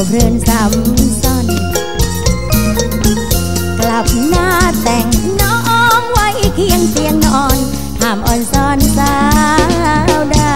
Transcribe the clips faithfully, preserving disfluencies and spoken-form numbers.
เพลินซ้ำซ้อนกลับหน้าแต่งน้องไว้เคียงเตียงนอนห้ามอ่อนซ้อนสาวได้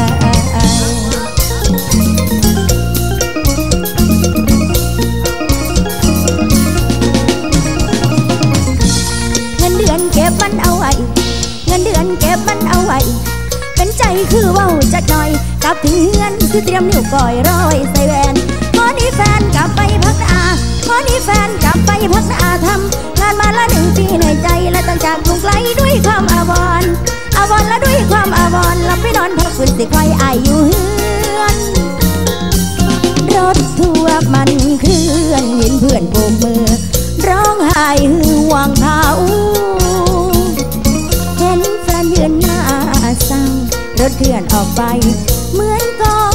เงินเดือนเก็บมันเอาไว้เงินเดือนเก็บมันเอาไว้เป็นใจคือเว้าจักหน่อยกลับถึงเงินคือเตรียมนิ้วก้อยร้อยใส่แหวนขอนี้แฟนกลับไปพักอาขอนี้แฟนกลับไปพักอาทำงานมาละหนึ่งปีเหนื่อยใจและต้องจากกรุงไกลด้วยความอาวรณ์อาวรณ์และด้วยความอาวรณ์หลับไปนอนพักฟื้นสิคอยอายอยู่เฮือนรถทัวร์มันเคลื่อนเห็นเพื่อนโบกมือร้องไห้หือวางเท้าเห็นแฟนยืนหน้าเศร้ารถเคลื่อนออกไปเหมือนก่อน